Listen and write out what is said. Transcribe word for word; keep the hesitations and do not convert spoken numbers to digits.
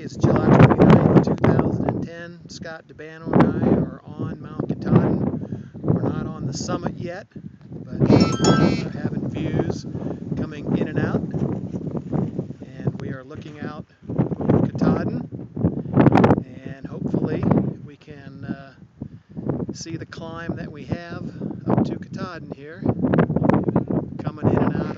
is July twenty-ninth, two thousand ten. Scott DeBano and I are on Mount Katahdin. We're not on the summit yet, but we're having views coming in and out. And we are looking out over Katahdin. And hopefully we can uh, see the climb that we have up to Katahdin here, coming in and out